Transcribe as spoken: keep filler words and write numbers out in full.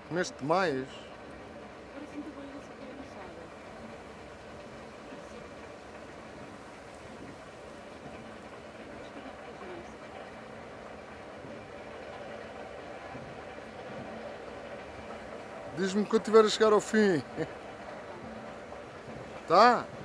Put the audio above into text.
Comeste mais? Parece-me que a barriga super inchada. Acho que eu devo fazer isso. Diz-me quando estiver a chegar ao fim. Tá. Tá?